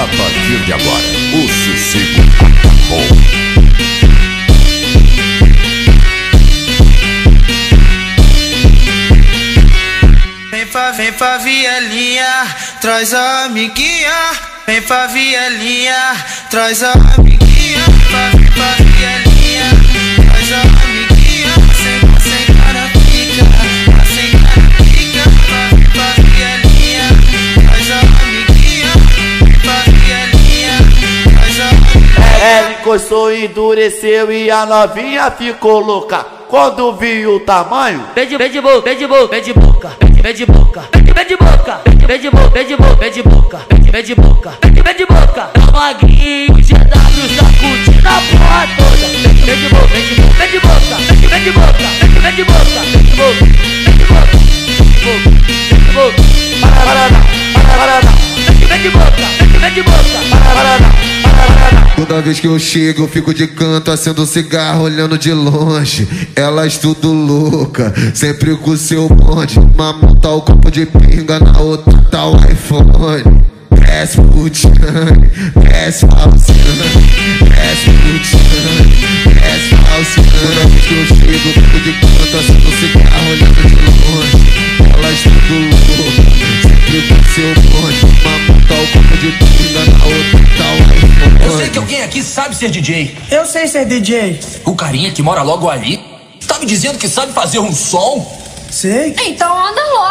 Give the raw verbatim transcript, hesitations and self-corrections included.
A partir de agora, o sossego acabou. Vem pra, vem pra vielinha, traz a amiguinha. Vem pra vielinha, traz a amiguinha. Vem pra vielinha, traz a amiguinha. Sem, sem cara fica, sem cara fica. Vem pra vielinha, traz a amiguinha. Vem pra vielinha, traz a amiguinha. Ela encostou, endureceu e a novinha ficou louca. Quando viu o tamanho, vem de, vem de boca, vem de boca, vem de boca, vem de boca, vem de boca, vem de boca, vem de boca, vem de boca, vem de boca, vem de boca. É o magrinho, G W sacudindo a porra toda. Vem de boca, vem de boca, vem de boca, vem de boca, vem de boca, vem de boca, vem de boca, vem de boca, para, para, para, para, vem de boca, vem de boca, para, para. Toda vez que eu chego eu fico de canto, acendo um cigarro olhando de longe. Elas tudo louca, sempre com seu bonde. Uma mão tá o copo de pinga, na outra tá o iPhone. Desce pro Tiane, desce falciane, desce pro Tiane, desce falciane. Toda vez que eu chego eu fico de canto, acendo um cigarro olhando de longe. Elas tudo louca, sempre com seu bonde. Uma mão tá o copo de pinga, na outra tá o iPhone. Eu sei que alguém aqui sabe ser D J. Eu sei ser D J. O carinha que mora logo ali tá me dizendo que sabe fazer um som? Sei. Então anda logo.